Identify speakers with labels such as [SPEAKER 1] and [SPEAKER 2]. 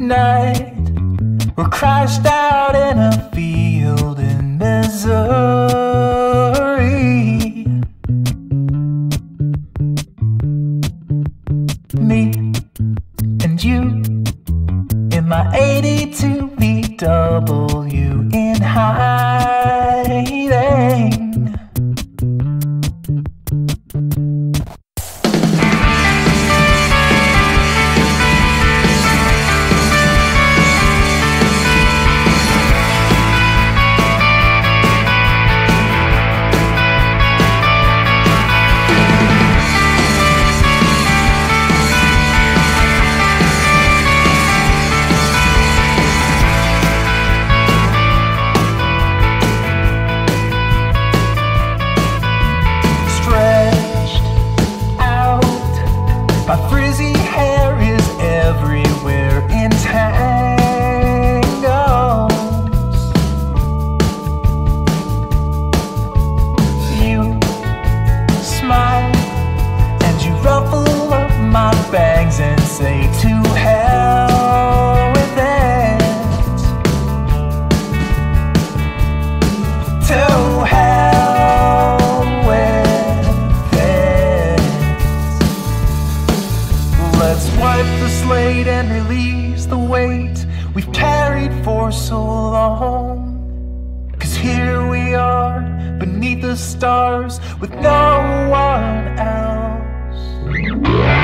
[SPEAKER 1] night we're crashed out in a field in Missouri. Me and you in my 82 VW in hiding. My frizzy hair is everywhere in tangles. You smile and you ruffle up my bangs and say to hell with it. To hell with it. Let's wipe the slate and release the weight we've carried for so long. 'Cause here we are, beneath the stars, with no one else.